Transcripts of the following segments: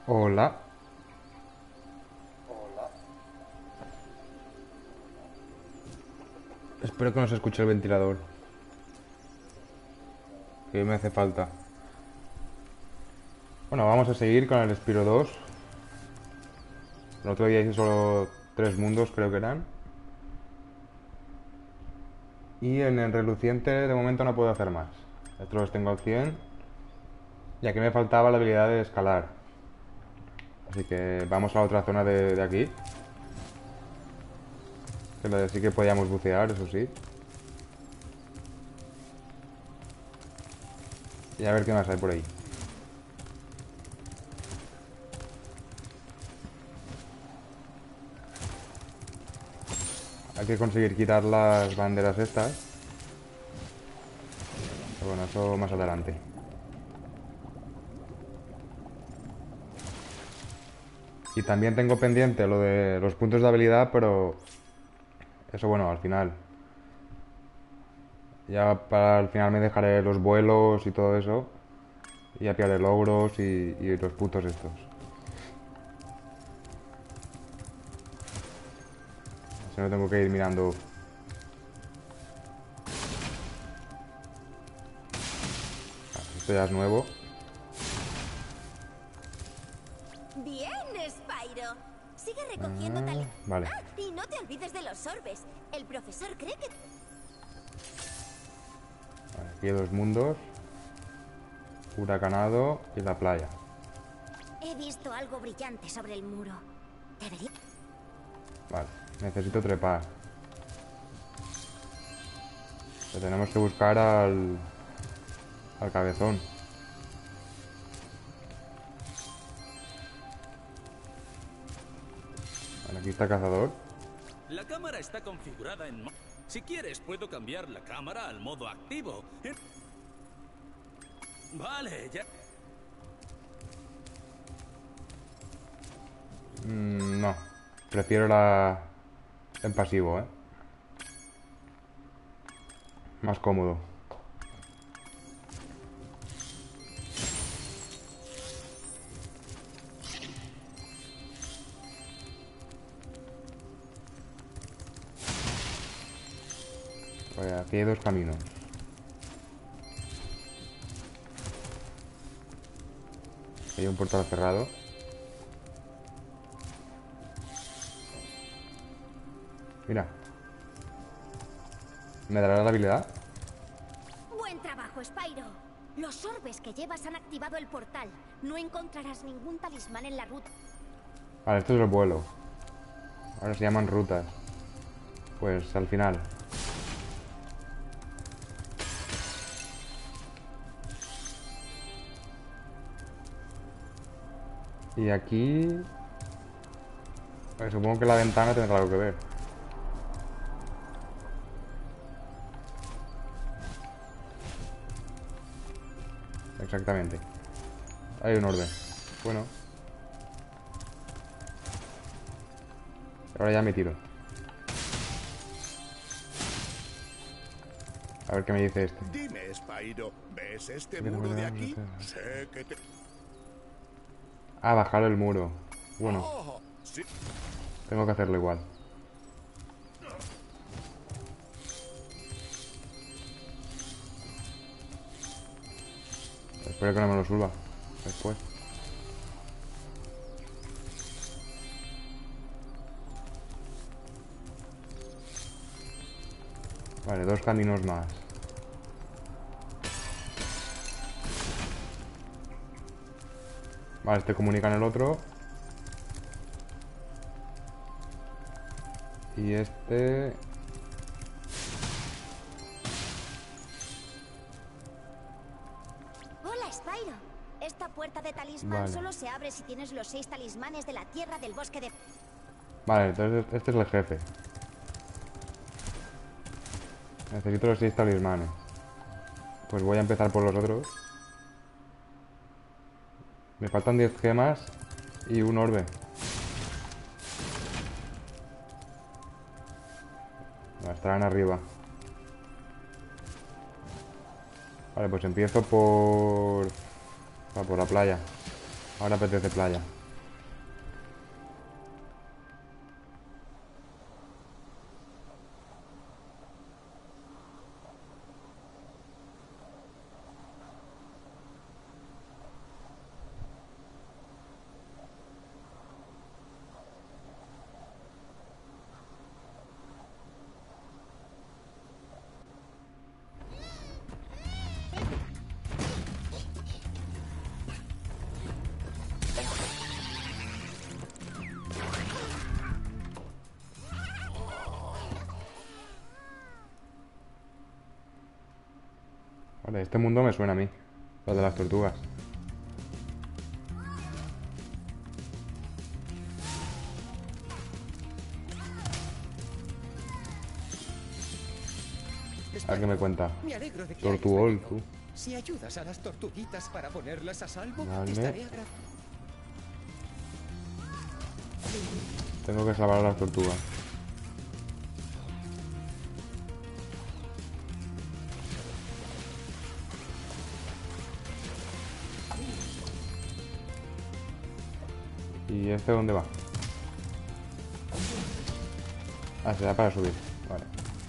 Hola. Espero que no se escuche el ventilador, que me hace falta. Bueno, vamos a seguir con el Spyro 2. El otro día hice solo 3 mundos, creo que eran. Y en el reluciente de momento no puedo hacer más. Estos los tengo al 100. Y aquí me faltaba la habilidad de escalar. Así que vamos a la otra zona de aquí. Que sí que podíamos bucear, eso sí. Y a ver qué más hay por ahí. Hay que conseguir quitar las banderas estas. Pero bueno, eso más adelante. Y también tengo pendiente lo de los puntos de habilidad, pero eso bueno, al final. Ya para el final me dejaré los vuelos y todo eso. Y ya pillaré logros y los putos estos. Si no tengo que ir mirando. Esto ya es nuevo. Bien, Spyro. Sigue recogiendo tal... Vale. Ah, y no te olvides de los orbes. El profesor cree que... Aquí hay 2 mundos. Huracanado y la playa. He visto algo brillante sobre el muro. Debería... Vale. Necesito trepar. Pero tenemos que buscar al cabezón. Vale, aquí está el cazador. La cámara está configurada en... Si quieres, puedo cambiar la cámara al modo activo. Vale, ya... No. Prefiero la... en pasivo, ¿eh? Más cómodo. Pues aquí hay 2 caminos. Hay un portal cerrado. Mira. ¿Me dará la habilidad? Buen trabajo, Spyro. Los orbes que llevas han activado el portal. No encontrarás ningún talismán en la ruta. Vale, esto es el vuelo. Ahora se llaman rutas. Pues al final. Y aquí... Pues supongo que la ventana tendrá algo que ver. Exactamente. Hay un orbe. Bueno. Ahora ya me tiro. A ver qué me dice este. Dime, Spyro, ¿ves este muro de aquí? Sé que te... Ah, bajar el muro. Bueno, Oh, sí. tengo que hacerlo igual. Espero que no me lo suba después. Vale, 2 caminos más. Vale, este comunica en el otro. Y este... Hola, Spyro. Esta puerta de talismán Vale. solo se abre si tienes los 6 talismanes de la tierra del bosque de... Vale, entonces este es el jefe. Necesito los 6 talismanes. Pues voy a empezar por los otros. Me faltan 10 gemas y un orbe. Estarán arriba. Vale, pues empiezo por... por la playa. Ahora apetece playa. Vale, este mundo me suena a mí. Lo de las tortugas. A ver qué me cuenta. Me alegro de que Tortuol, hayas venido. tú. Si ayudas a las tortuguitas para ponerlas a salvo, Vale. estaré agradecido. Tengo que salvar a las tortugas. ¿Y este dónde va? Ah, se da para subir. Vale.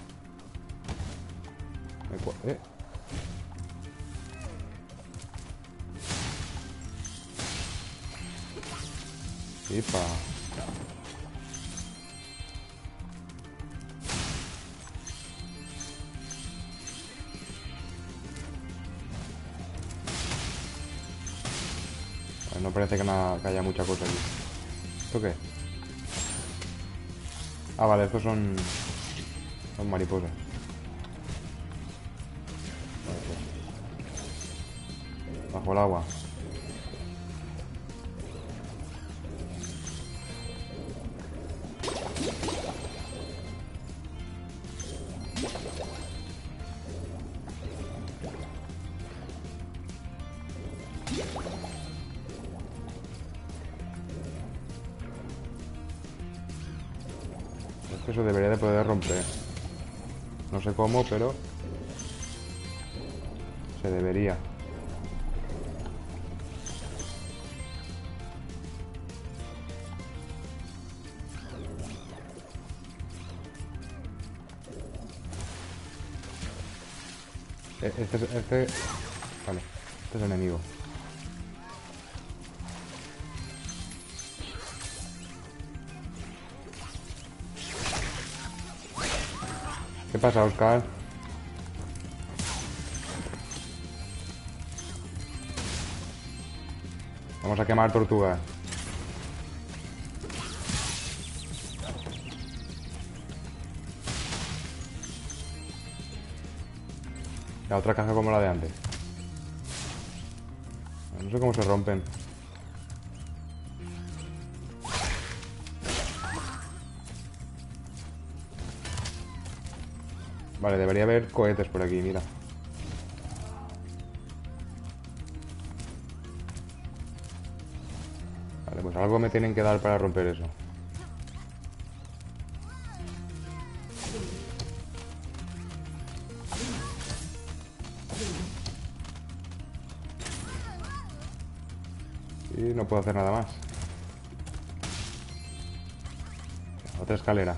Ipa. Vale, no parece que haya mucha cosa aquí. ¿Esto qué? Ah, vale, estos son mariposas. Vale, pues. Bajo el agua. Es que eso debería de poder romper. No sé cómo, pero se debería. Vale, este es enemigo. ¿Qué pasa, Oscar? Vamos a quemar tortugas. La otra caja como la de antes. No sé cómo se rompen. Vale, debería haber cohetes por aquí, mira. Vale, pues algo me tienen que dar para romper eso. Y no puedo hacer nada más. Otra escalera.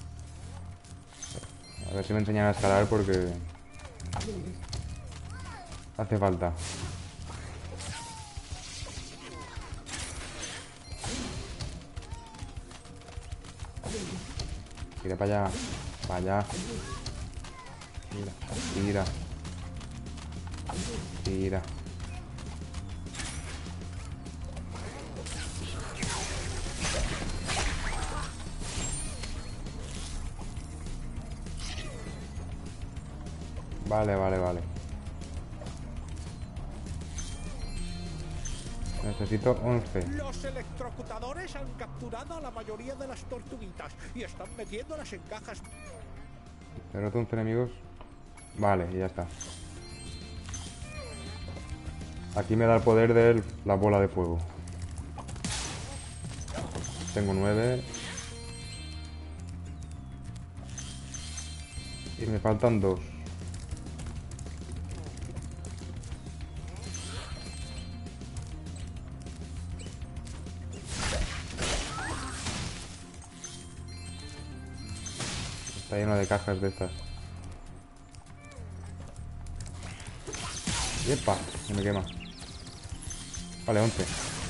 A ver si me enseñan a escalar porque hace falta. Tira para allá. Para allá. Tira. Tira. Tira. Vale, vale, vale. Necesito 11. Los electrocutadores han capturado a la mayoría de las tortuguitas y están metiéndolas en cajas. Derroto 11 enemigos. Vale, y ya está. Aquí me da el poder de la bola de fuego. Tengo 9. Y me faltan 2. Está lleno de cajas de estas. ¡Epa! Se me quema. Vale, 11.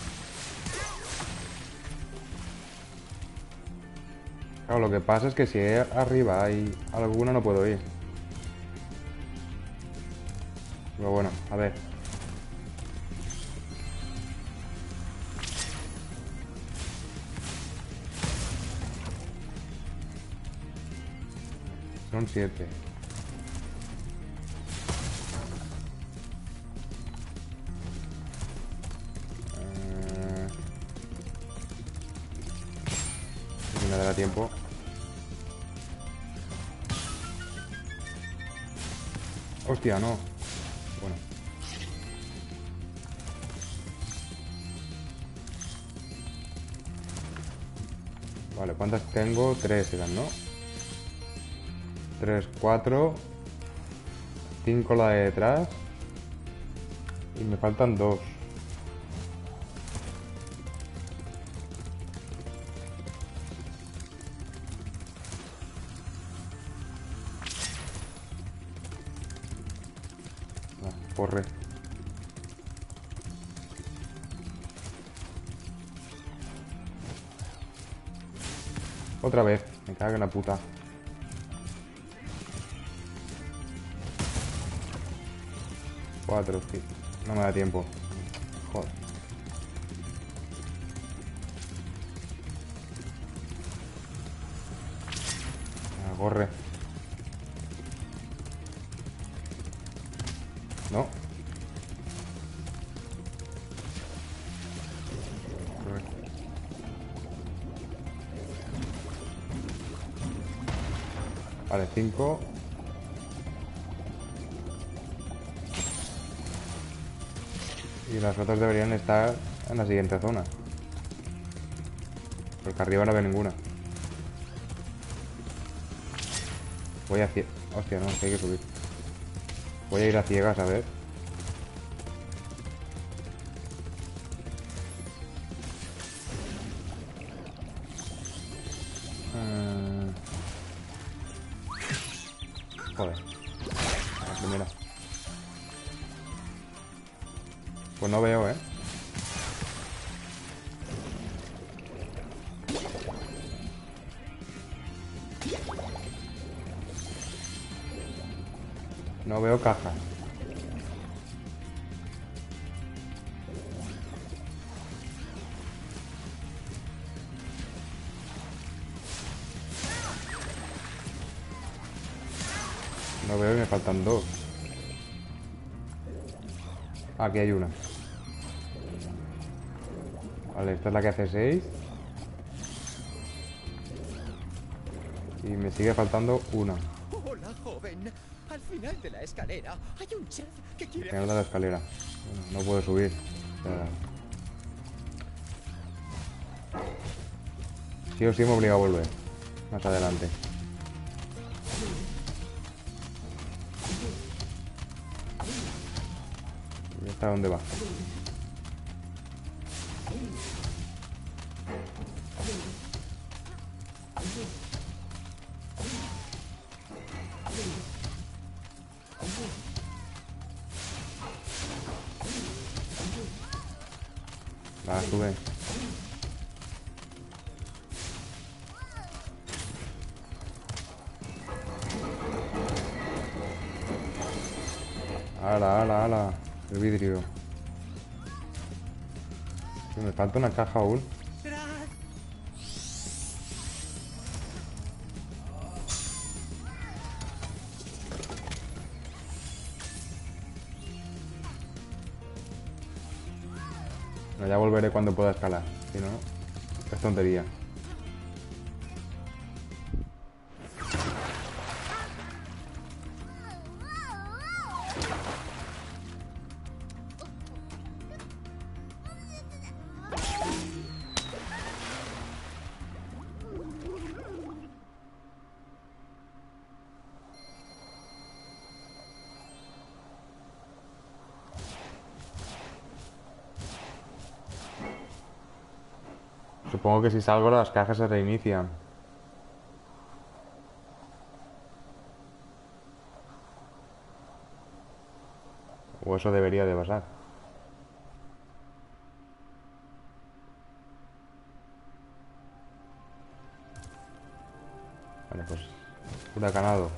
Claro, lo que pasa es que si arriba hay alguna no puedo ir. Pero bueno, a ver. Son 7. tiempo. Hostia, no. Bueno. Vale, ¿cuántas tengo? 3 eran, ¿no? 3, 4. 5 la de detrás. Y me faltan 2. Corre. Otra vez. Me cago en la puta. Cuatro, sí. No me da tiempo. Joder. Corre. No. Corre. Vale, 5. Y las otras deberían estar en la siguiente zona. Porque arriba no veo ninguna. Voy a ciegas. Hostia, no, que hay que subir. Voy a ir a ciegas a ver. Joder. La primera. Pues no veo, ¿eh? No veo cajas. No veo y me faltan 2. Aquí hay una. Vale, esta es la que hace 6. Y me sigue faltando una. Hola, joven. Al final de la escalera hay un chef que quiere... Final de la escalera. Bueno, no puedo subir. Sí o sí me obliga a volver. Más adelante. ¿Y esta dónde va? Va, sube. Ala, ala, ala. El vidrio. Sí, me falta una caja aún. Bueno, ya volveré cuando pueda escalar. Si no, es tontería. Supongo que si salgo las cajas se reinician. O eso debería de pasar. Vale, pues huracanado.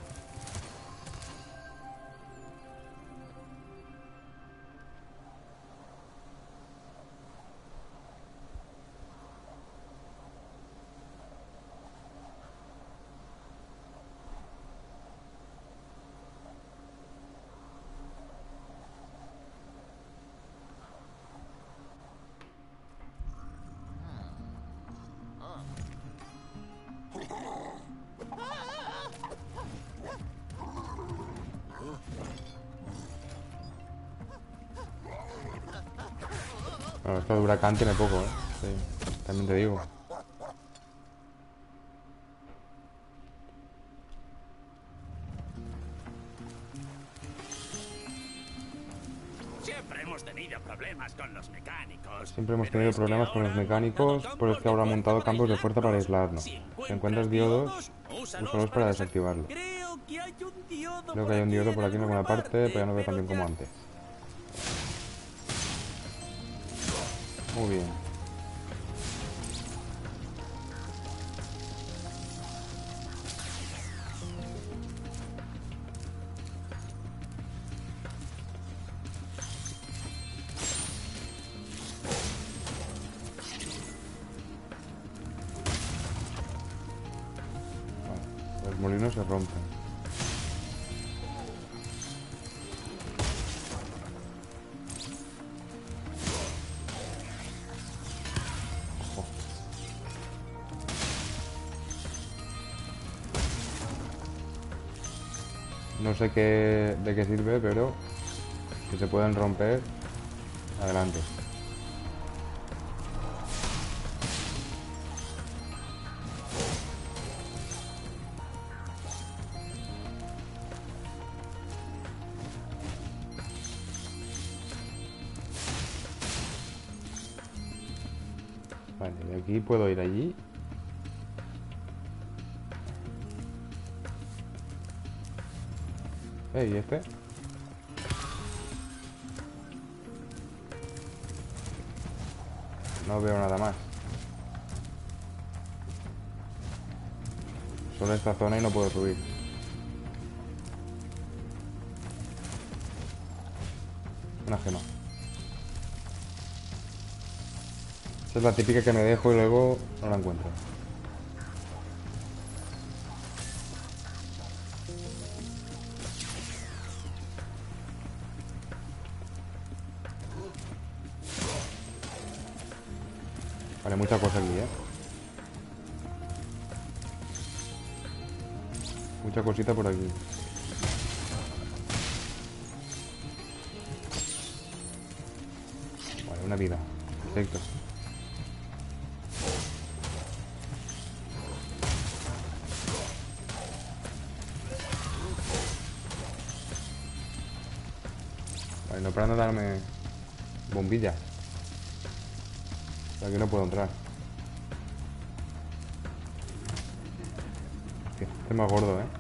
Bueno, esto de huracán tiene poco, ¿eh? Sí, también te digo. Siempre hemos tenido problemas con los mecánicos. Siempre hemos pero tenido es que problemas con los ahora han mecánicos, montado por eso campos que ahora han de montado fuerza para campos de fuerza para aislarnos. aislarnos. Si Si encuentras diodos, úsalos para desactivarlo. Creo que hay un diodo Creo por que hay un aquí diodo por aquí en alguna parte, pero ya no veo pero tan bien como ya- antes. Muy bien. Vale, los molinos se rompen. Ojo. No sé de qué sirve, pero si se pueden romper, adelante. Vale, de aquí puedo ir allí. ¿Y este? No veo nada más. Solo esta zona y no puedo subir. Una gema. Esa es la típica que me dejo y luego no la encuentro. Vale, mucha cosa aquí, ¿eh? Mucha cosita por aquí. Vale, una vida. Perfecto. Vale, no paran de darme bombillas. Aquí no puedo entrar. Hostia, este es más gordo, ¿eh?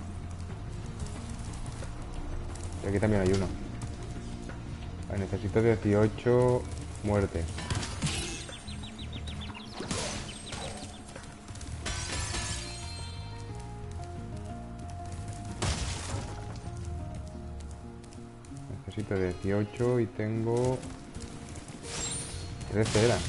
Y aquí también hay uno. Vale, necesito 18 muertes. Necesito 18 y tengo 13 eran.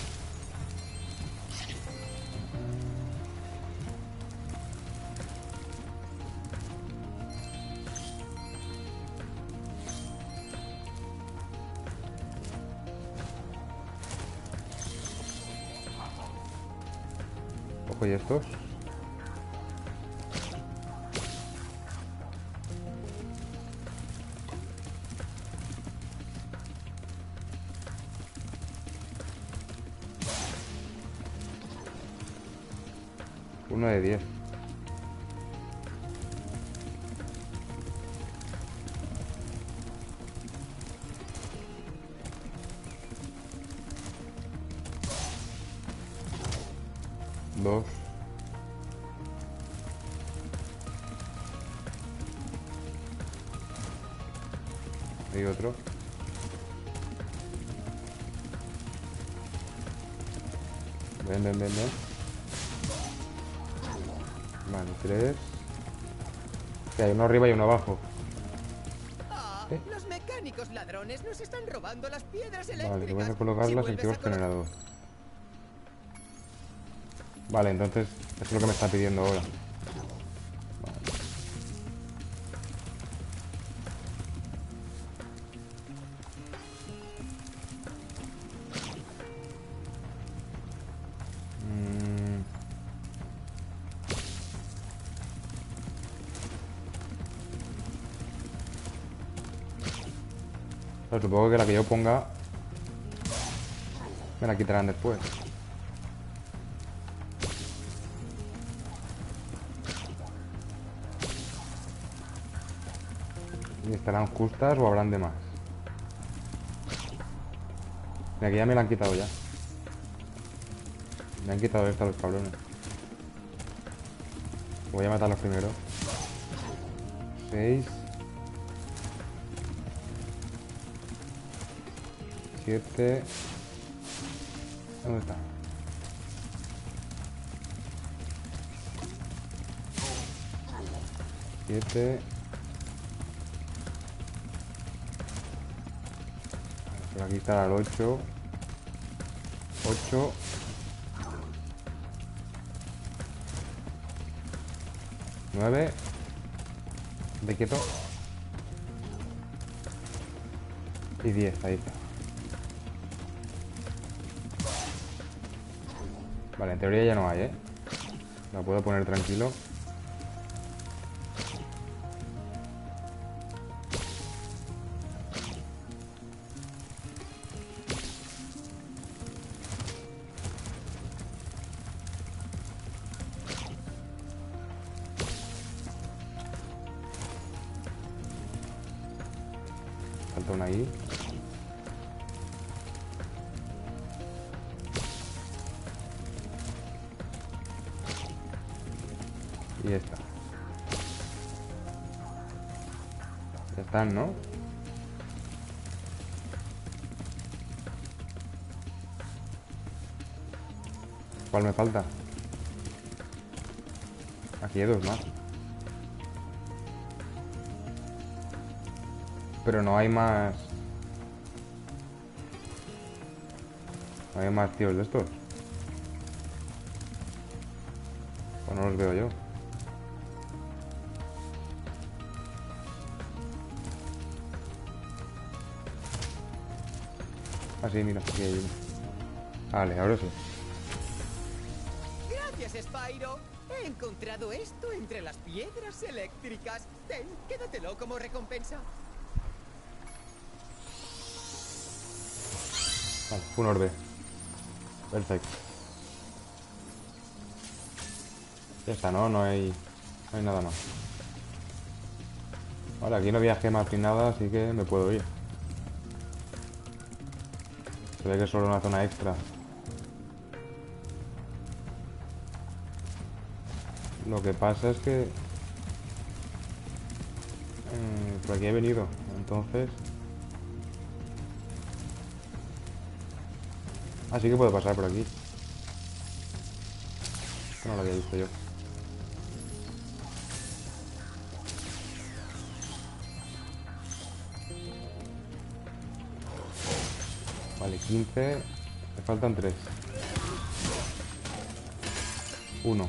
Ojo, ¿y estos? Uno de 10. Dos. Hay otro. Ven, ven, ven, ven. Vale, 3. Hay uno arriba y uno abajo. Ah, los mecánicos ladrones nos están robando las piedras eléctricas. Vale, te voy a colocarlas en el generador. Vale, entonces eso es lo que me está pidiendo ahora. Pero supongo que la que yo ponga Me la quitarán después. ¿Y estarán justas o habrán de más? Mira, que ya me la han quitado ya. Me han quitado esta los cabrones. Voy a matarlos primero. 6 7. ¿Dónde está? 7. Por aquí está el 8. 8. 9. De quieto. Y 10, ahí está. Vale, en teoría ya no hay, ¿eh? La puedo poner tranquilo. Falta una ahí. Y ya está. Ya están, ¿no? ¿Cuál me falta? Aquí hay 2 más. Pero no hay más... No hay más tíos de estos. O no los veo yo. Ah, sí, mira, aquí hay uno. Vale, ahora sí. Gracias, Spyro. He encontrado esto entre las piedras eléctricas. Ten, quédatelo como recompensa. Vale, un orbe. Perfecto. Ya está, ¿no? No hay nada más. Vale, aquí no había gemas ni nada, así que me puedo ir. Se ve que es solo una zona extra. Lo que pasa es que... por aquí he venido, entonces... Así que puedo pasar por aquí. Esto no lo había visto yo. Vale, 15. Me faltan 3. 1.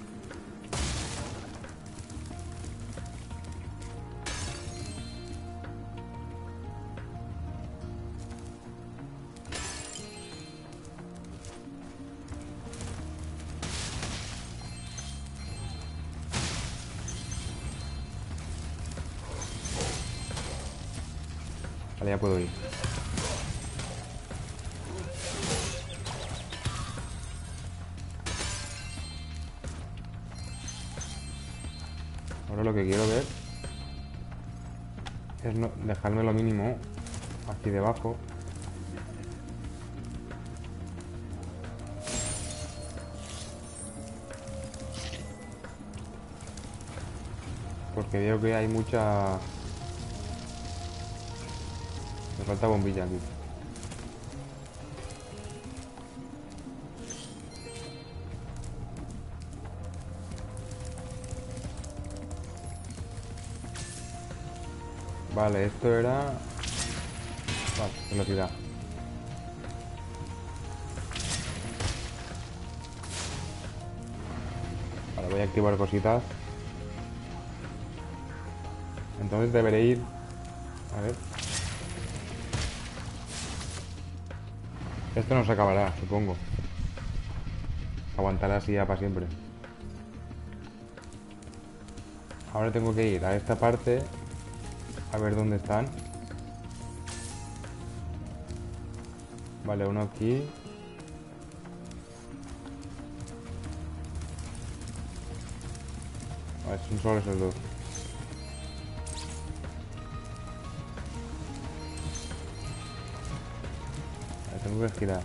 Vale, ya puedo ir. Ahora lo que quiero ver es dejarme lo mínimo aquí debajo. Porque veo que hay mucha... Me falta bombilla aquí. Vale, esto era... Vale, velocidad. Vale, voy a activar cositas. Entonces deberé ir... A ver. Esto no se acabará, supongo. Aguantará así ya para siempre. Ahora tengo que ir a esta parte a ver dónde están. Vale, uno aquí. Son solo esos dos. Vale, tengo que girar.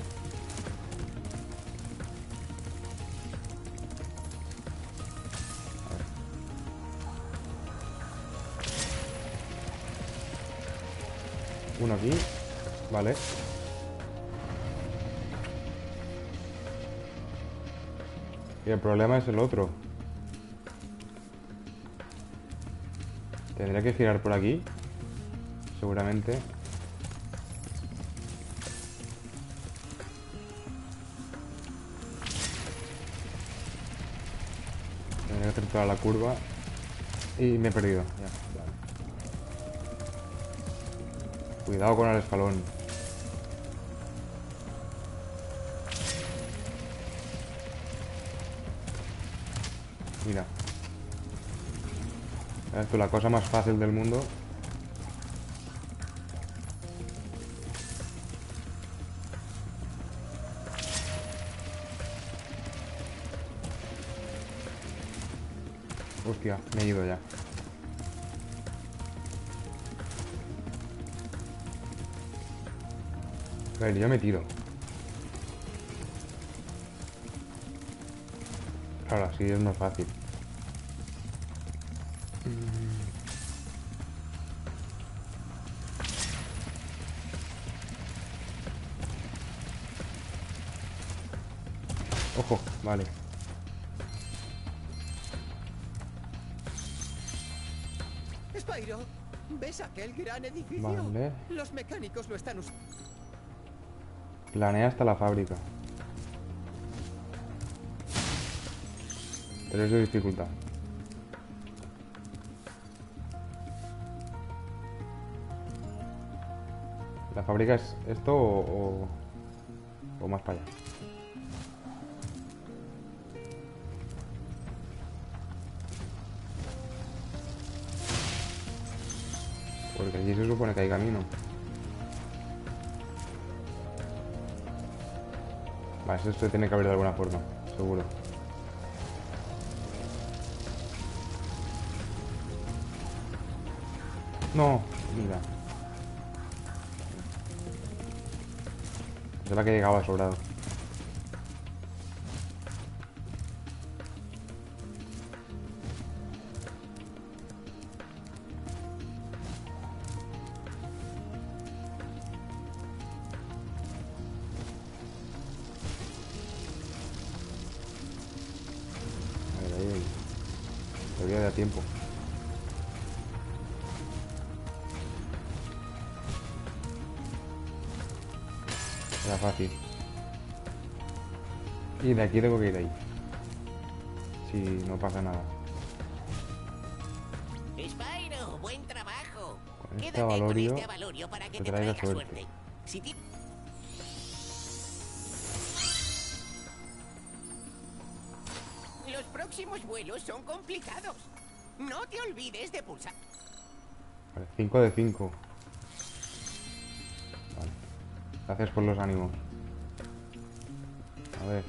Uno aquí. Vale. Y el problema es el otro. Tendré que girar por aquí. Seguramente. Tendré que hacer toda la curva. Y me he perdido. Ya, vale. Cuidado con el escalón. Mira. Esto es la cosa más fácil del mundo. Hostia, me he ido ya. A ver, yo me tiro. Claro, así es más fácil. Ojo, vale. Spyro, ¿ves aquel gran edificio? Vale. Los mecánicos lo están usando. Planea hasta la fábrica. 3 de dificultad. ¿La fábrica es esto o más para allá? Porque allí se supone que hay camino. Vale, eso se tiene que abrir de alguna forma, seguro. No, mira. Es la que llegaba sobrado. A ver, ahí. Todavía da tiempo. Era fácil. Y de aquí tengo que ir ahí. Si no pasa nada. Spyro, buen trabajo. Con este Quédate con avalorio este avalorio para que te te traiga traiga suerte. suerte. Si ti- Los próximos vuelos son complicados. No te olvides de pulsar. Vale, 5 de 5. Vale. Gracias por los ánimos. A ver.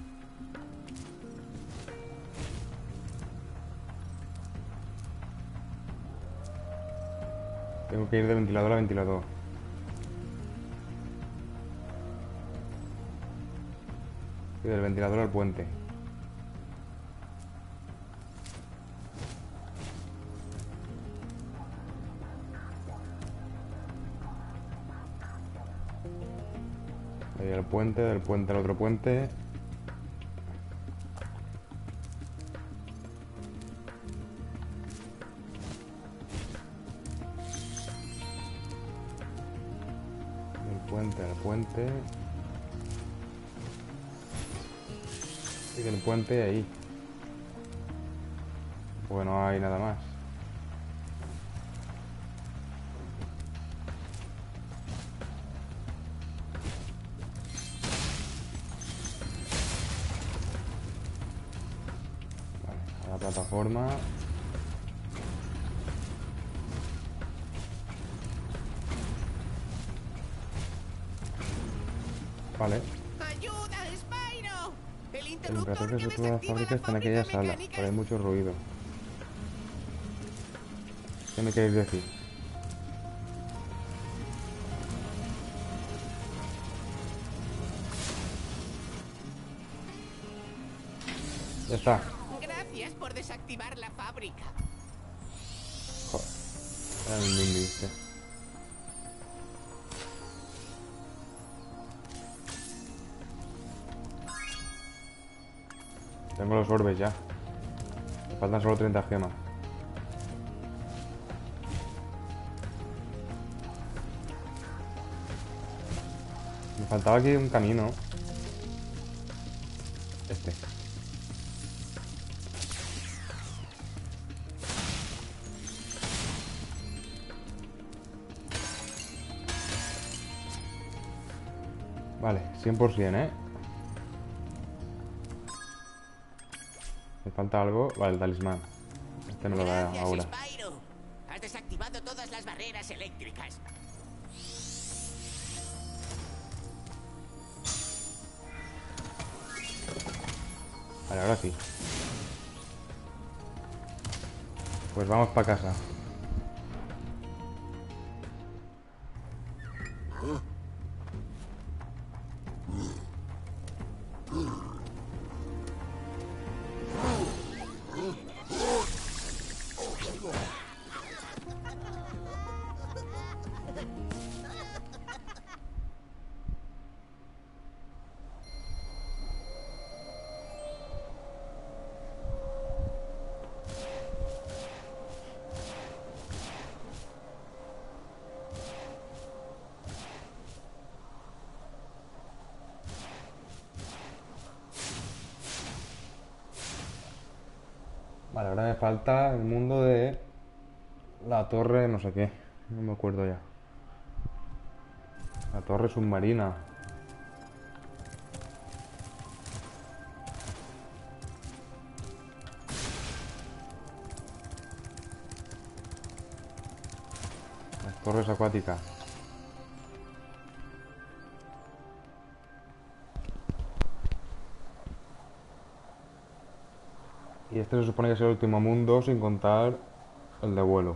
Tengo que ir de ventilador a ventilador. Y del ventilador al puente. Ahí al puente, del puente al otro puente. Del puente al puente. Y del puente ahí. Porque no hay nada más. Vale, a la plataforma. Vale. ¡Ayuda, Spyro! El El interruptor imperator que que sostuvo la desactiva fábrica la está en aquella fábrica sala, mecánica. pero hay mucho ruido. ¿Qué me queréis decir? Ya está. Gracias por desactivar la fábrica. Joder. Era un Mindy este. Tengo los orbes ya. Me faltan solo 30 gemas. Me faltaba aquí un camino. Este. Vale, 100%, ¿eh? Me falta algo. Vale, el talismán. Este me lo da Gracias, ahora. Spyro. Has desactivado todas las barreras eléctricas. Vale, ahora sí. Pues vamos para casa. Vale, ahora me falta el mundo de la torre no sé qué. No me acuerdo ya. La torre submarina. Las torres acuáticas. Y este se supone que es el último mundo sin contar el de vuelo.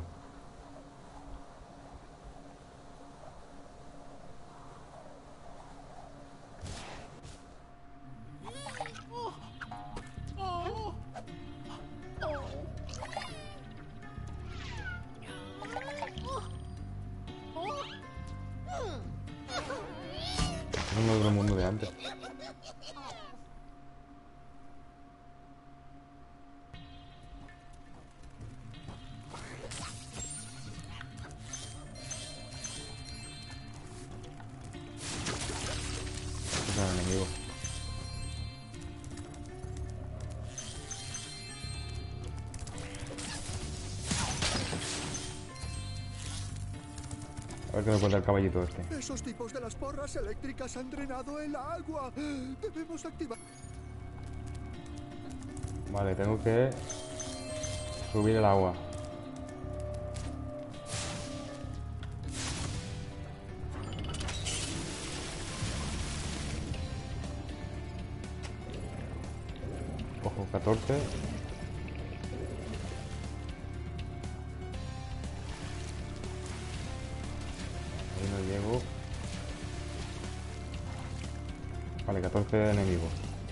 Es un otro mundo de antes. Es el enemigo. A ver qué me cuenta el caballito este. Esos tipos de las porras eléctricas han drenado el agua. Debemos activar. Vale, tengo que subir el agua. Ojo, 14. Ahí no llego. Vale, 14 enemigos.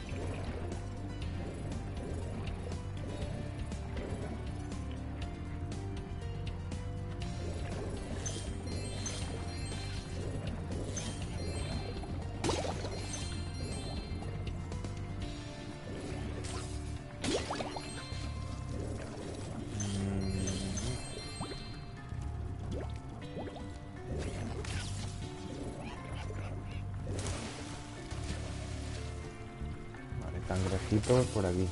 Vale, cangrejitos por aquí.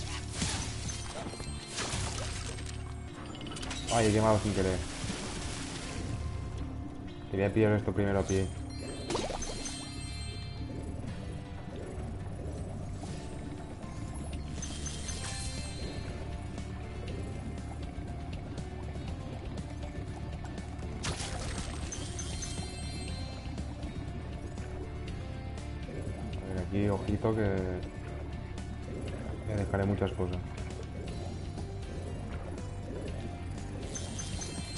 Ay, he quemado sin querer. Quería pillar esto primero a pie. A ver, aquí, ojito que dejaré muchas cosas.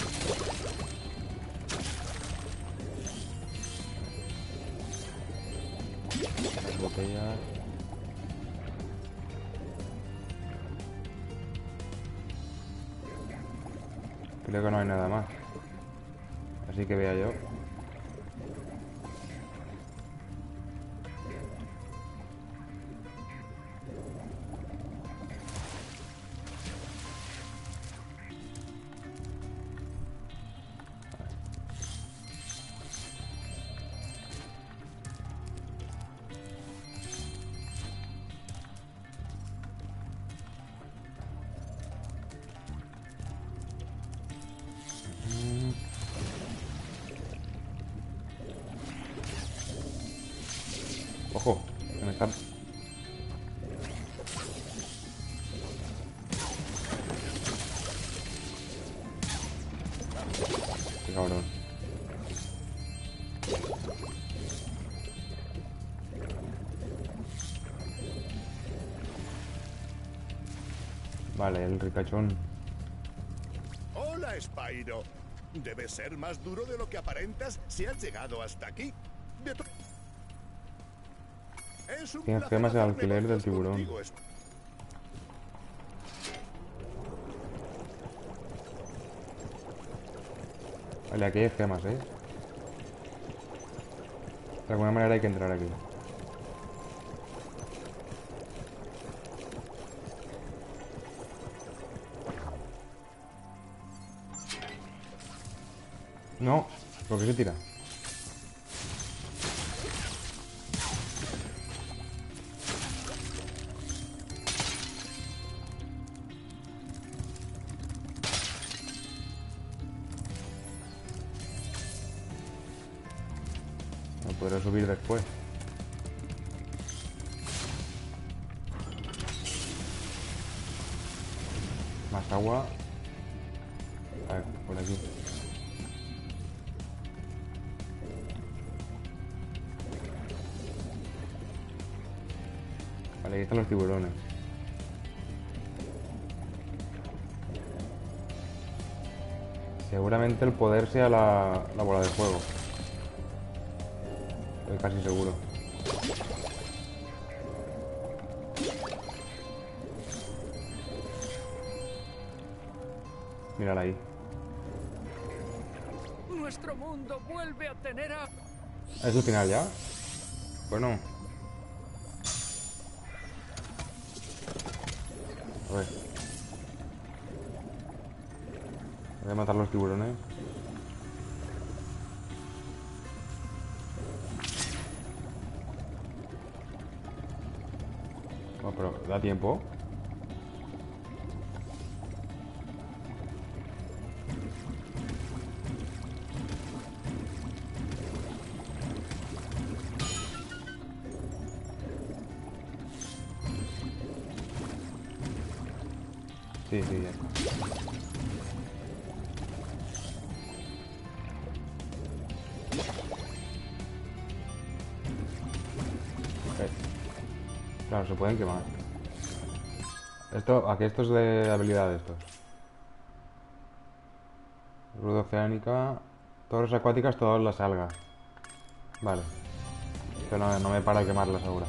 botellas. Creo que no hay nada más. Así que vea yo. Ojo, que me están... Qué cabrón. Vale, el ricachón. Hola, Spyro. Debe ser más duro de lo que aparentas si has llegado hasta aquí. Es un Tienes placer gemas de hacerme alquiler del bromas tiburón. contigo, Vale, aquí hay gemas, ¿eh? De alguna manera hay que entrar aquí. No, ¿por qué se tira? No podré subir después. Más agua. A ver, por aquí. Vale, ahí están los tiburones. Seguramente el poder sea la bola de fuego. Estoy casi seguro. Mírala ahí. Nuestro mundo vuelve a tener a... ¿Es el final ya? Bueno. A ver. Voy a matar los tiburones. Bueno, pero ¿da tiempo? Sí, sí, ya está. Claro, se pueden quemar. Esto, aquí esto es de habilidad estos. Rueda oceánica. Torres acuáticas, todas las algas. Vale. Pero no me para de quemarlas ahora.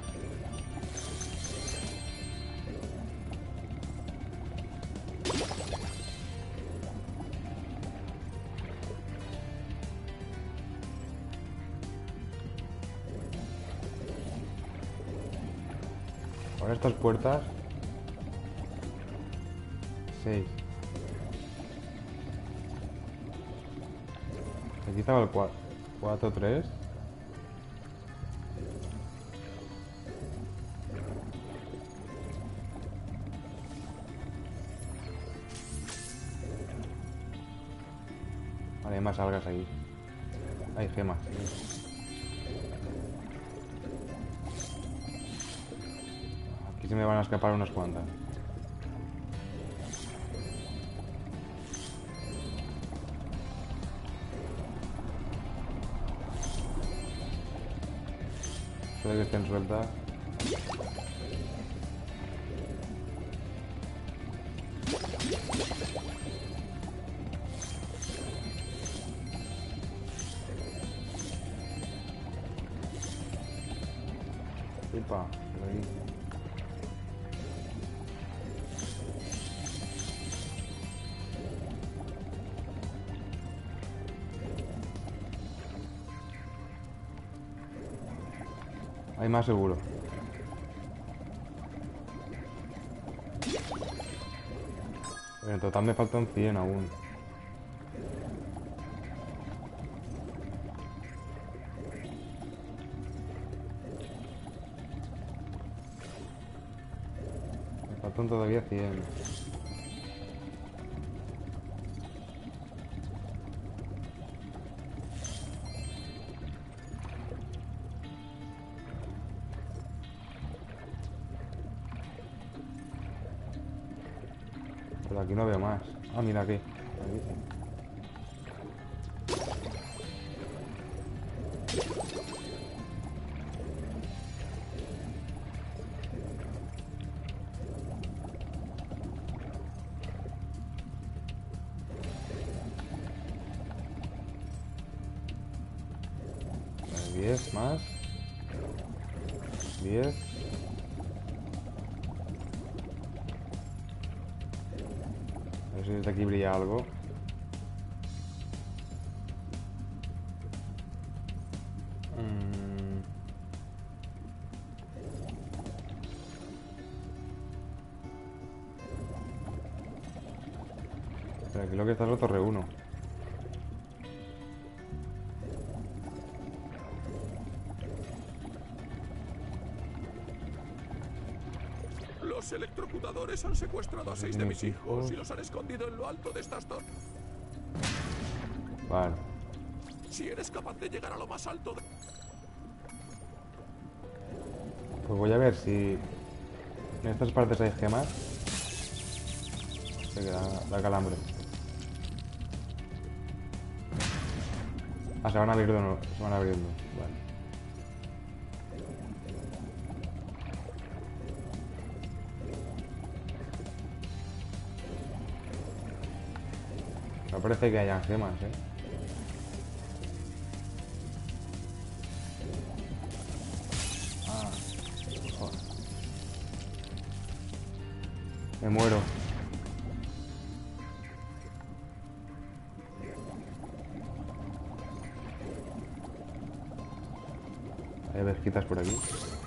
Ahora estas puertas. 6. Aquí estaba el 4, 3. Vale, hay más algas ahí. Hay gemas. Aquí se me van a escapar unas cuantas. Puede que estén sueltas. Upa, por ahí. Hay más seguro. Pero en total me faltan 100 aún. Me faltan todavía 100. Pero aquí no veo más. Ah, mira aquí. Ahí sí. Vale, 10 más. 10. A ver si desde aquí brilla algo. Pero aquí lo que está es la torre 1. Los electrocutadores han secuestrado a 6 de mis hijos y los han escondido en lo alto de estas torres. Vale. Si eres capaz de llegar a lo más alto de... Pues voy a ver si en estas partes hay gemas. Se da calambre. Ah, se van abriendo, no, se van abriendo. Vale. No parece que hayan gemas, ¿eh? Ah, joder. Me muero. Hay pesquitas por aquí.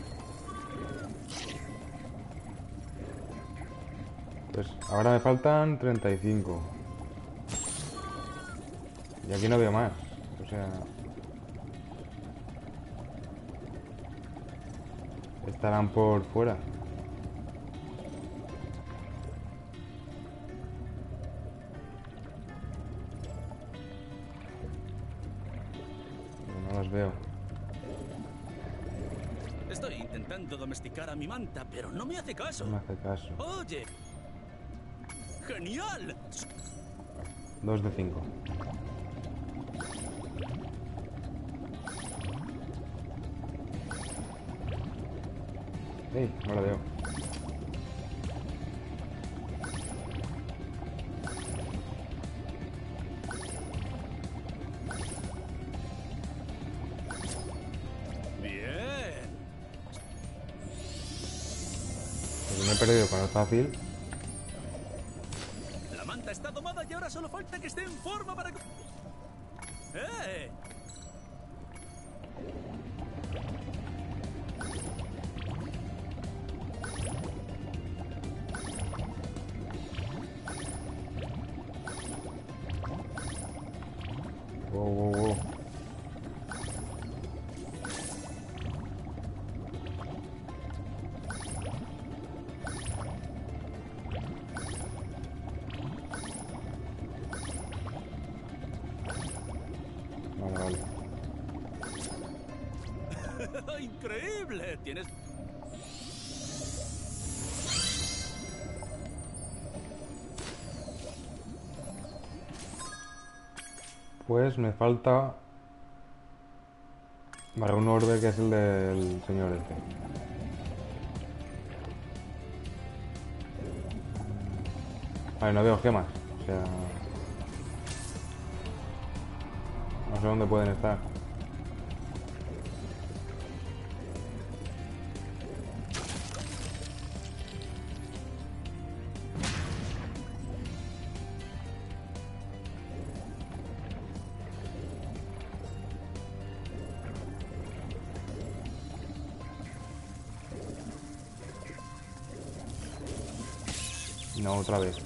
Pues ahora me faltan 35. Y aquí no veo más. O sea... estarán por fuera. Pero no las veo. Estoy intentando domesticar a mi manta, pero no me hace caso. No me hace caso. Oye. ¡Genial! 2 de 5. ¡Ey! No la veo. Bien. Pues me he perdido con el fácil. La manta está domada y ahora solo falta que esté en forma para... ¡Eh! Wow, wow, wow. Vale, vale. ¡Increíble! Tienes... Pues me falta... Vale, un orbe que es el del señor este. Vale, no veo gemas. O sea... no sé dónde pueden estar. No, otra vez.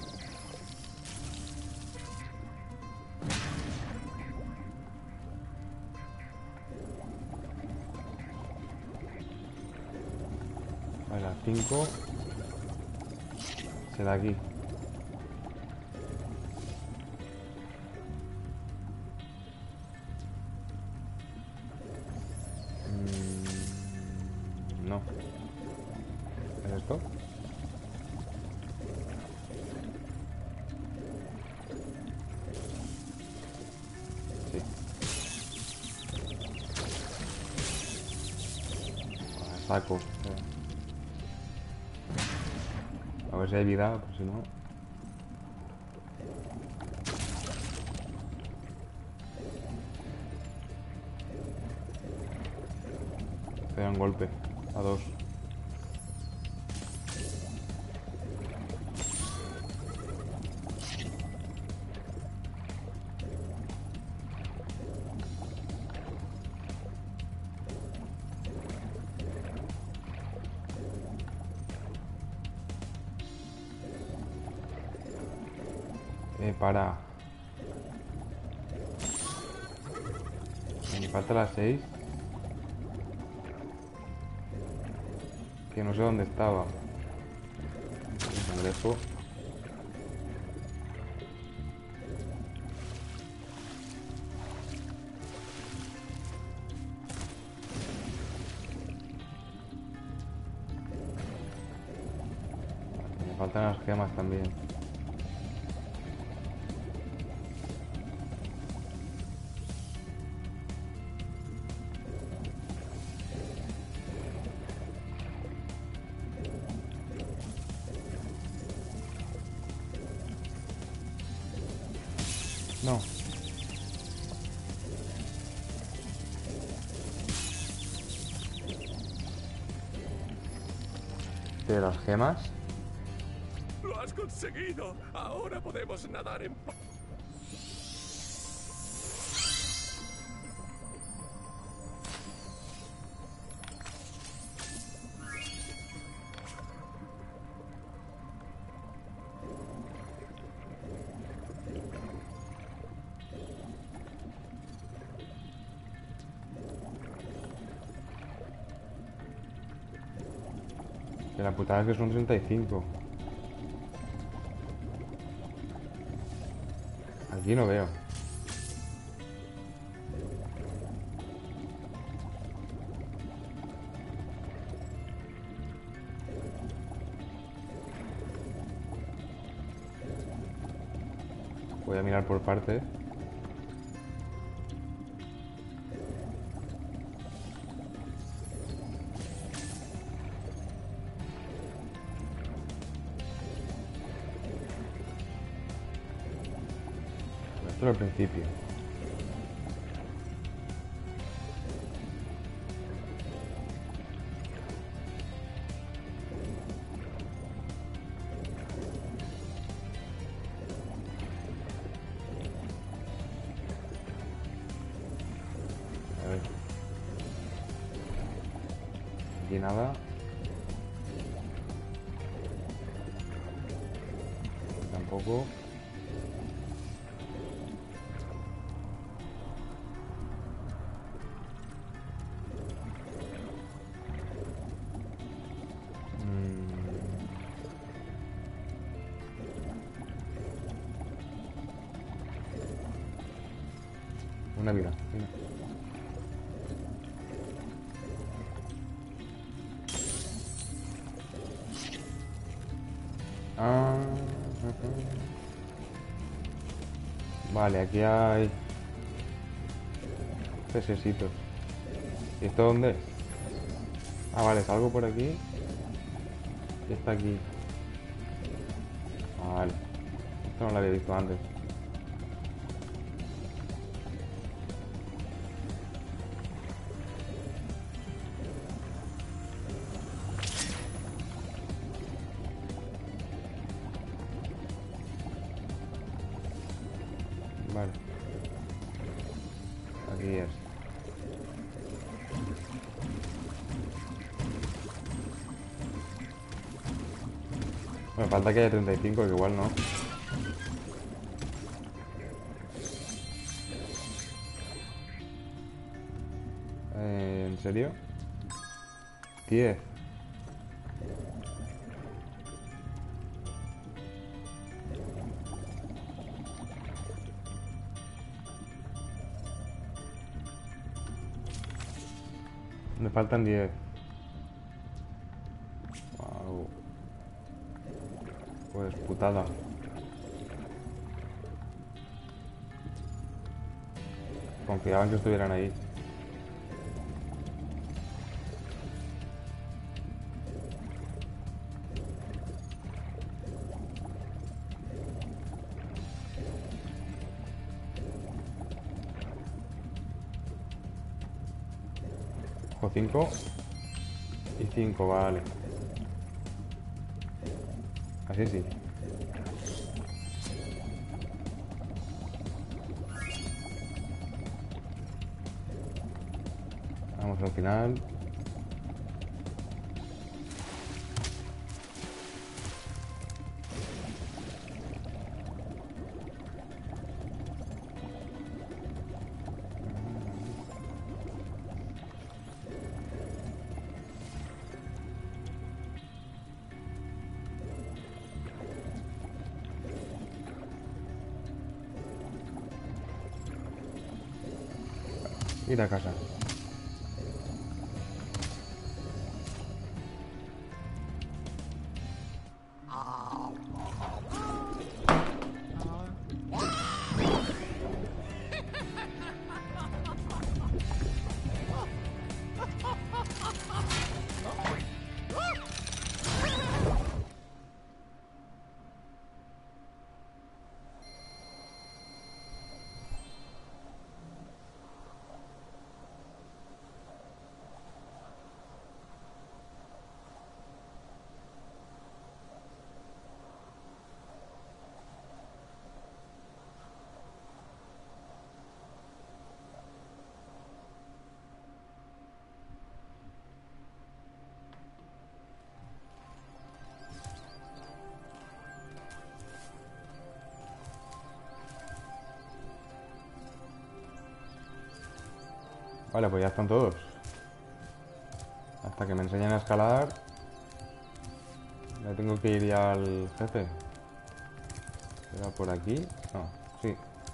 Vale, las 5. Se da aquí. No. ¿Es esto? Sí. Saco. A ver si hay vida, pues si no. Pega un golpe. A 2. Para. Me falta las 6. Que no sé dónde estaba. Congreso. Me faltan las gemas también. No. ¿De las gemas? ¡Lo has conseguido! Ahora podemos nadar en paz. Que la putada es que son 35. Aquí no veo. Voy a mirar por partes. Esto es al principio. A ver. Aquí nada. Tampoco. Una vida. Mira. Ah, vale, aquí hay pececitos. ¿Y esto dónde es? Ah, vale, salgo por aquí. Y está aquí. Ah, vale. Esto no lo había visto antes. Vale. Aquí es. Me falta que haya 35, que igual no. ¿En serio? 10. Me faltan 10. Wow. Pues putada. Confiaba en que estuvieran ahí. Cojo 5 y 5, vale. Así sí. Vamos al final. Ir a casa. Vale, pues ya están todos. Hasta que me enseñen a escalar. Ya tengo que ir ya al jefe. ¿Era por aquí? No, sí.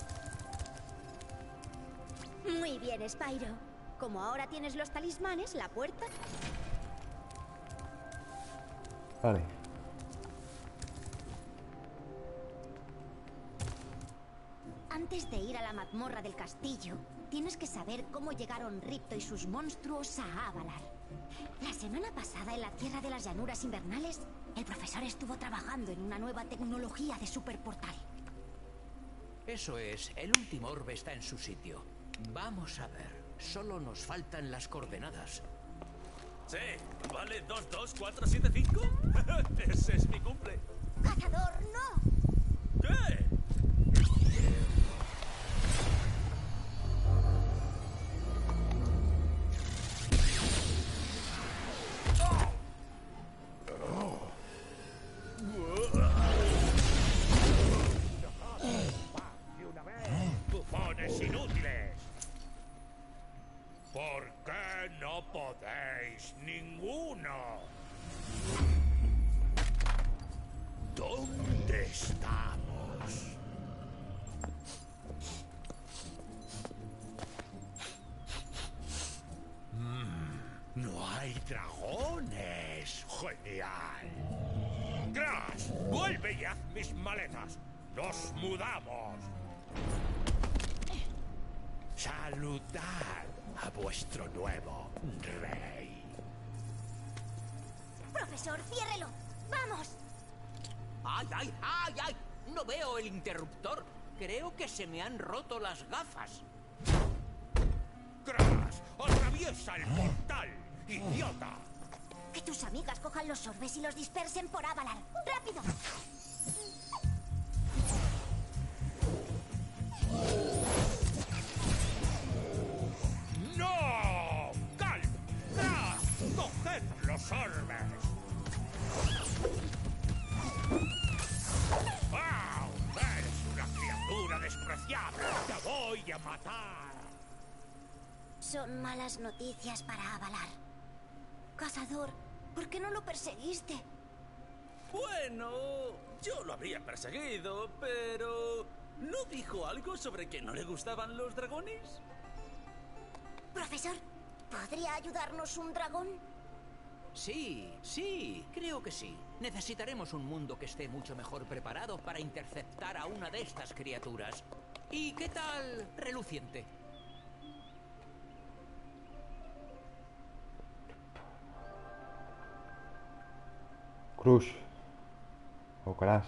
Muy bien, Spyro. Como ahora tienes los talismanes, la puerta... Vale. Antes de ir a la mazmorra del castillo, tienes que saber cómo llegaron Ripto y sus monstruos a Avalar. La semana pasada, en la Tierra de las Llanuras Invernales, el profesor estuvo trabajando en una nueva tecnología de superportal. Eso es, el último orbe está en su sitio. Vamos a ver, solo nos faltan las coordenadas. Sí, ¿vale? 22475. Ese es mi cumple. ¡Cazador, no! ¿Qué? ¡Bufones inútiles! ¿Por qué no podéis ninguno? ¿Dónde estamos? No hay dragones. ¡Genial! ¡Crash! ¡Vuelve y haz mis maletas! ¡Nos mudamos! ¡Saludad a vuestro nuevo rey! ¡Profesor, ciérrelo! ¡Vamos! ¡Ay, ay, ay, ay! No veo el interruptor. Creo que se me han roto las gafas. ¡Crash! ¡Atraviesa el portal! ¡Idiota! Que tus amigas cojan los orbes y los dispersen por Avalar. ¡Rápido! ¡No! ¡Cal! ¡Crash! ¡Coged los orbes! matar. Son malas noticias para Avalar. Cazador, ¿por qué no lo perseguiste? Bueno, yo lo habría perseguido, pero... ¿no dijo algo sobre que no le gustaban los dragones? Profesor, ¿podría ayudarnos un dragón? Sí, creo que sí. Necesitaremos un mundo que esté mucho mejor preparado para interceptar a una de estas criaturas. ¿Y qué tal Reluciente? Crush. O Crash.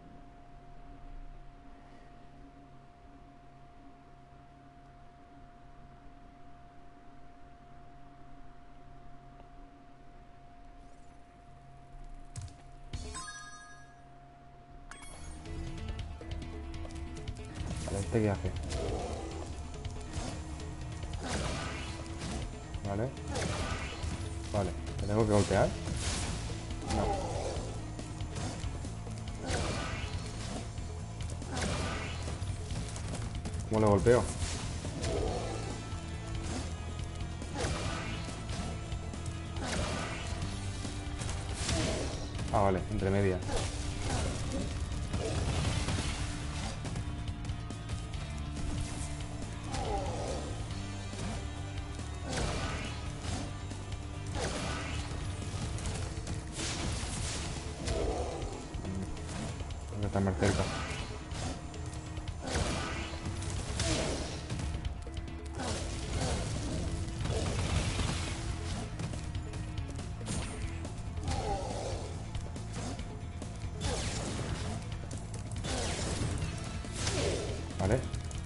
Vale, ¿este qué hace? Vale. Vale, ¿le tengo que golpear? No. ¿Cómo le golpeo? Ah, vale, entre medias. Está más cerca. Vale.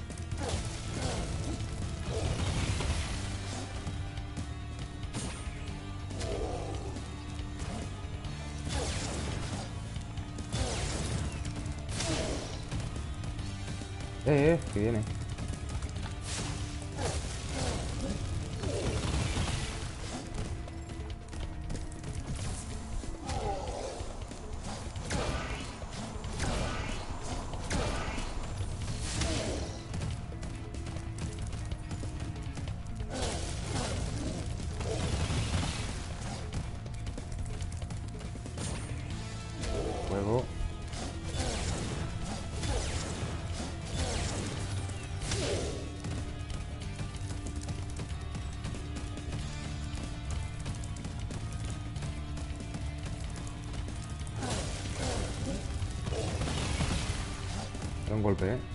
Que viene. Fuego. Un golpe, ¿eh?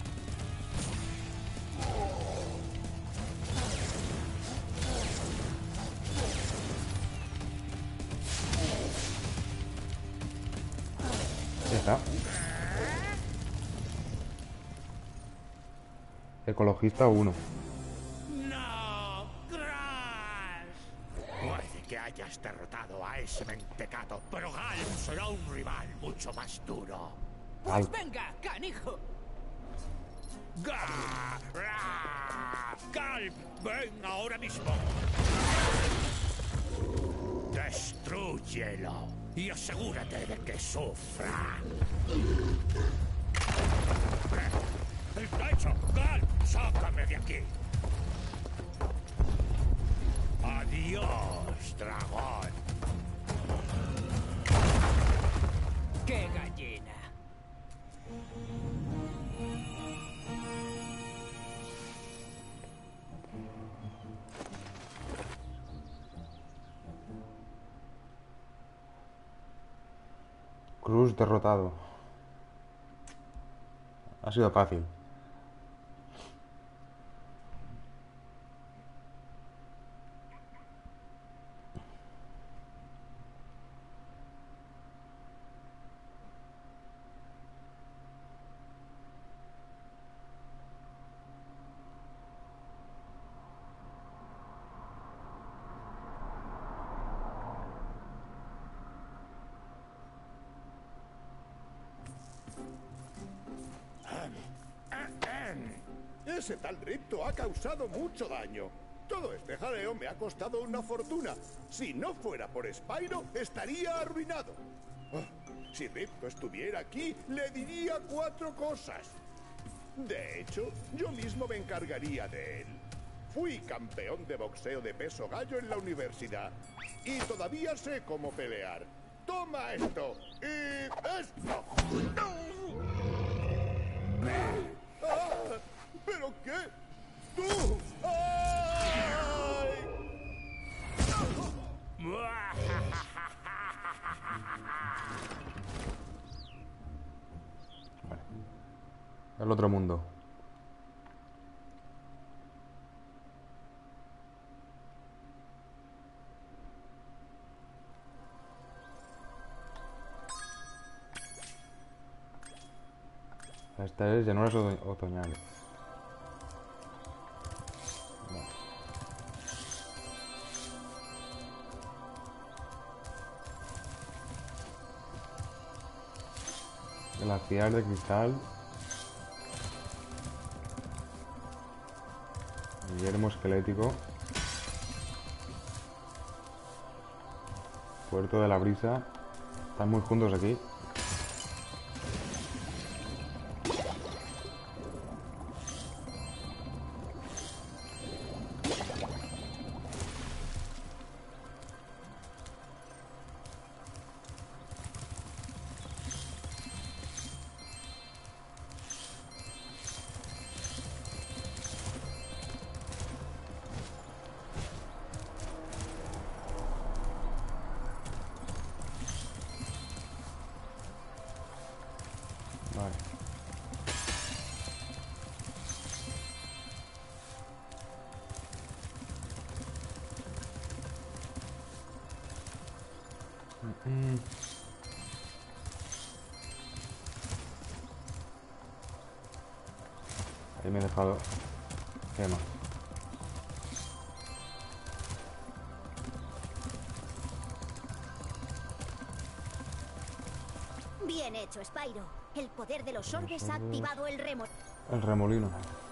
Ya está. Ecologista 1. ¡No! ¡Crash! Puede que hayas derrotado a ese mentecato, pero Gal será un rival mucho más duro. Pues venga, canijo. ¡Gal! ¡Ven ahora mismo! ¡Destrúyelo! Y asegúrate de que sufra. ¡Está hecho! ¡Gal! ¡Sácame de aquí! ¡Adiós, dragón! ¡Qué gallina! Cruz derrotado. Ha sido fácil. Ese tal Ripto ha causado mucho daño. Todo este jaleo me ha costado una fortuna. Si no fuera por Spyro, estaría arruinado. Si Ripto estuviera aquí, le diría 4 cosas. De hecho, yo mismo me encargaría de él. Fui campeón de boxeo de peso gallo en la universidad. Y todavía sé cómo pelear. ¡Toma esto! ¡Y esto! ¡Ah! ¿Pero qué? ¡Tú! ¡Ay! Vale. El otro mundo. Esta es llanuras otoñales. Vale. Glaciar de cristal. Yermo esquelético. Puerto de la brisa. Están muy juntos aquí. Vale. Ahí me he dejado gemas. Bien hecho, Spyro. El poder de los orbes ha activado el remolino. El remolino.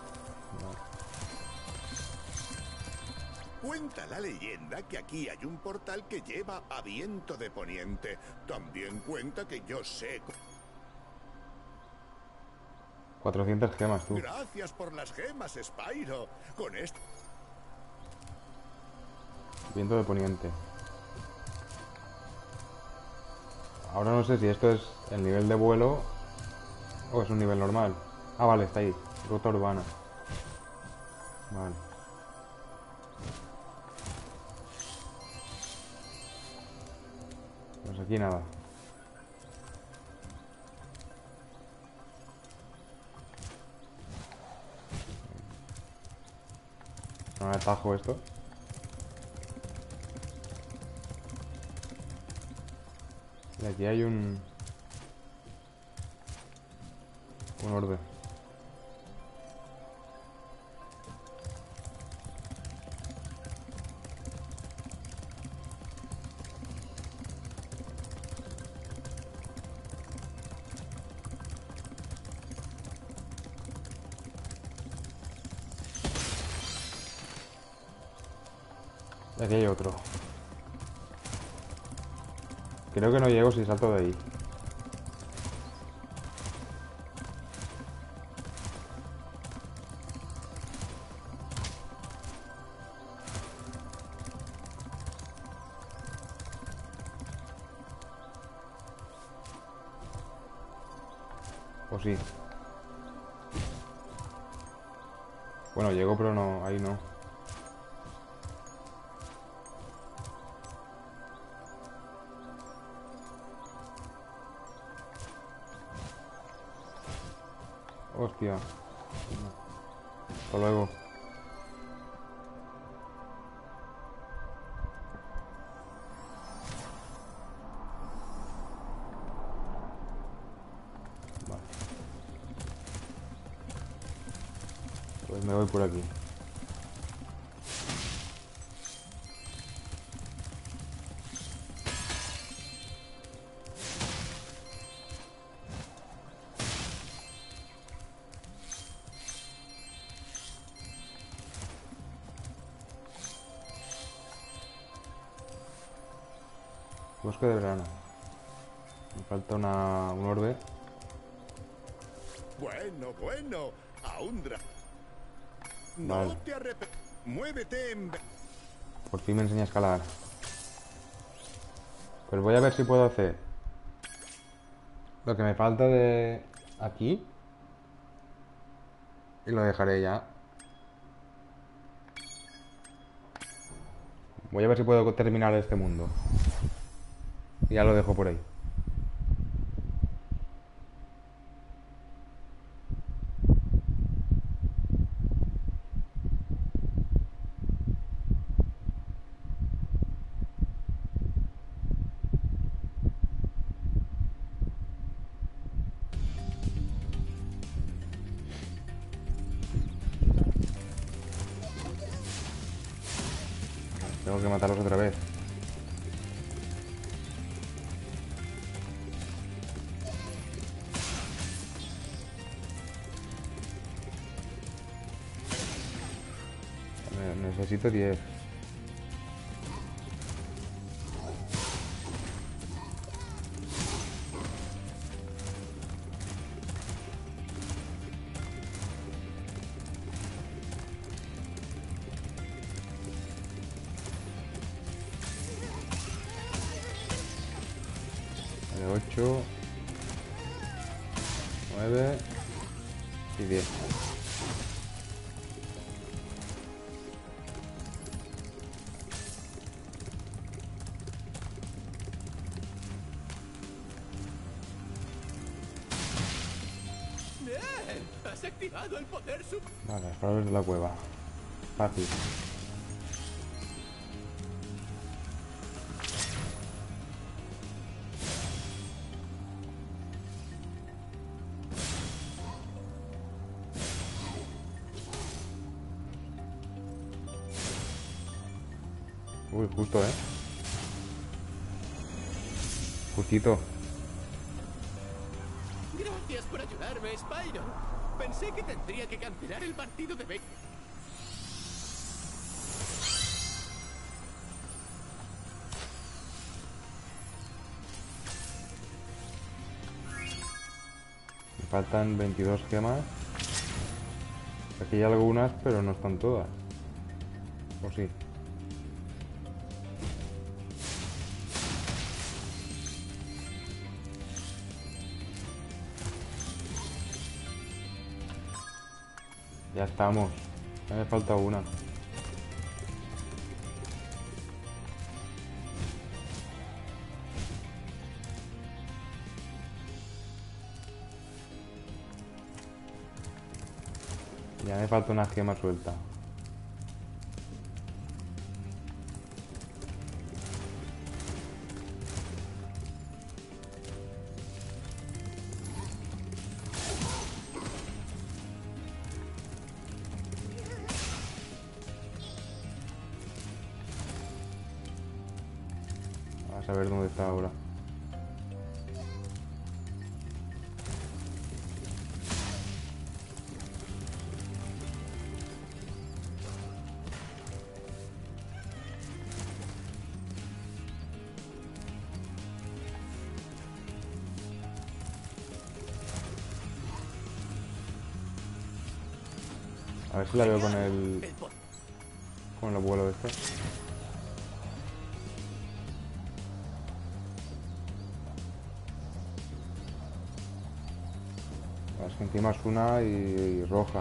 Cuenta la leyenda que aquí hay un portal que lleva a Viento de Poniente. También cuenta que yo sé... 400 gemas, tú. Gracias por las gemas, Spyro. Con esto... Viento de poniente. Ahora no sé si esto es el nivel de vuelo o es un nivel normal. Ah, vale, está ahí. Ruta urbana. Vale. Pues aquí nada. No me atajo esto. Y aquí hay un orbe. Y aquí hay otro. Creo que no llego si salto de ahí. O sí. Bueno, llego pero no, ahí no. Hostia. Hasta luego. Vale. Pues me voy por aquí. Bosque de verano. Me falta un orbe. Bueno, bueno. a un dragón. Vale. No te arrepientas. Muévete en... Por fin me enseña a escalar. Pues voy a ver si puedo hacer lo que me falta de aquí. Y lo dejaré ya. Voy a ver si puedo terminar este mundo. Y ya lo dejo por ahí. Tengo que matarlos otra vez. Necesito 10. Vale, 8, 9 y 10. ¡Bien! ¡Has activado el poder sub... Vale, exploradores de la cueva. Fácil. Uy, justo, justito. Gracias por ayudarme, Spyro. Pensé que tendría que cancelar el partido de Beck. Me faltan 22 gemas. Aquí hay algunas, pero no están todas. ¿O sí? Ya estamos. Ya me falta una. Ya me falta una gema suelta. Vamos a ver dónde está ahora. A ver si la veo con el abuelo este. Es que encima es una y roja.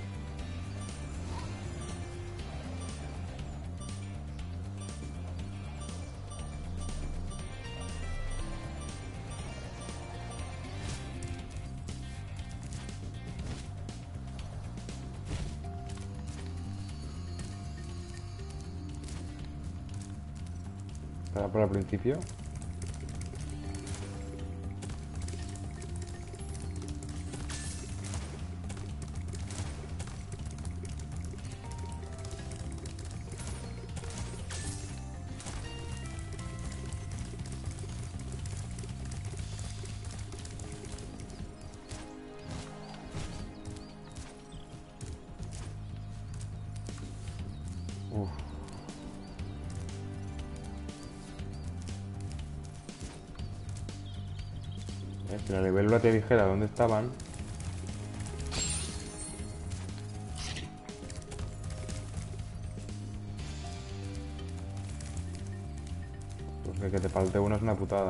¿Estará por el principio? Uf. Si la libélula te dijera dónde estaban. Porque que te falte uno es una putada.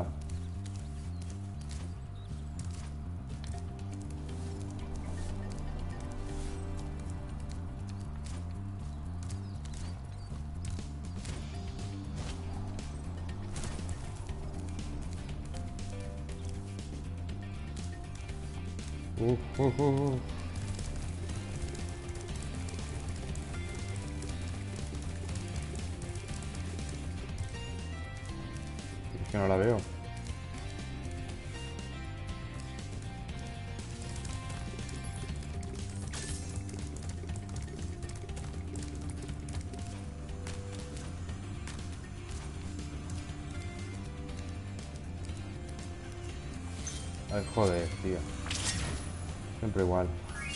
Uf, uf, uf, uf. Es que no la veo. Ay, joder, tío. Siempre igual.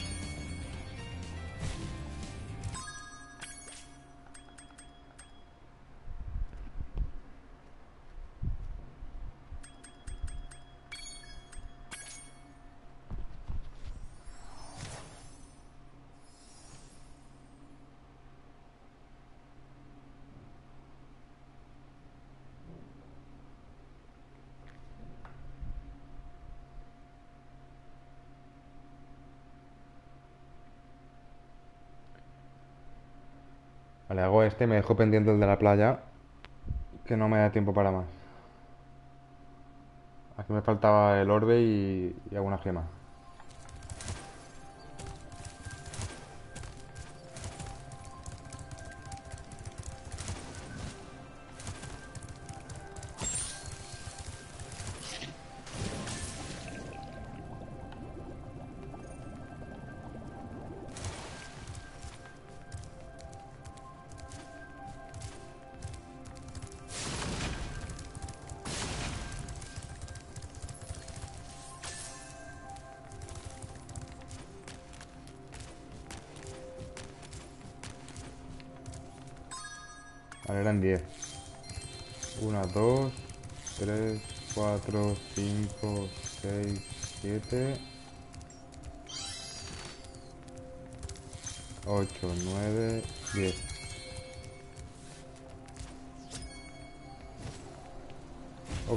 Vale, hago este, me dejo pendiente el de la playa, que no me da tiempo para más. Aquí me faltaba el orbe y alguna gema. Vale, eran 10. 1, 2, 3, 4, 5, 6, 7, 8, 9, 10. Ok.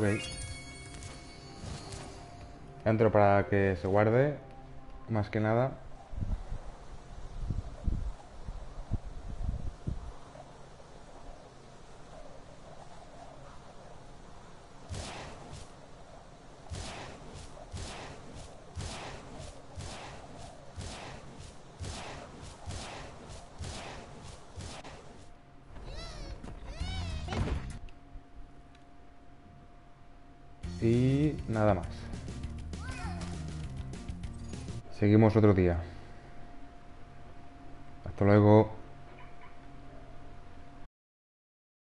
Entro para que se guarde, más que nada. Y nada más. Seguimos otro día. Hasta luego.